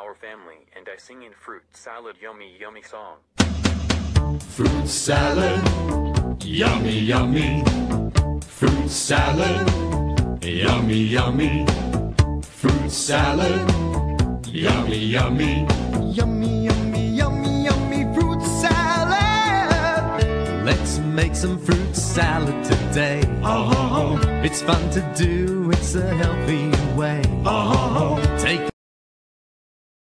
our family and I sing in fruit salad yummy yummy song. Fruit salad, yummy yummy. Fruit salad, yummy yummy. Fruit salad, yummy yummy. Yummy, yummy, yummy, yummy fruit salad. Let's make some fruit salad today. Oh, It's fun to do, it's a healthy way. oh, Take